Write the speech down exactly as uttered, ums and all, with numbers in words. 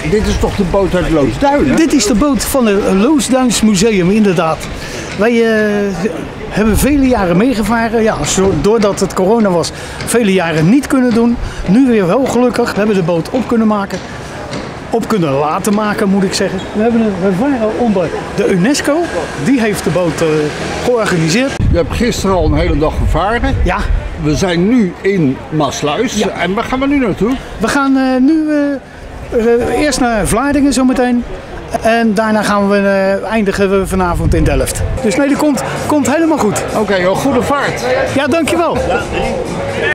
dit is toch de boot uit Loosduin? Dit is de boot van het Loosduins Museum, inderdaad. Wij uh, hebben vele jaren meegevaren. Ja, zo, doordat het corona was, vele jaren niet kunnen doen. Nu weer wel gelukkig. We hebben de boot op kunnen maken. Op kunnen laten maken, moet ik zeggen. We, hebben een, we varen onder de UNESCO. Die heeft de boot uh, georganiseerd. Je hebt gisteren al een hele dag gevaren. Ja. We zijn nu in Maassluis. Ja. En waar gaan we nu naartoe? We gaan uh, nu uh, uh, eerst naar Vlaardingen zometeen. En daarna gaan we, uh, eindigen we vanavond in Delft. Dus nee, dat komt, komt helemaal goed. Oké, okay, goede vaart. Ja, dankjewel. Ja,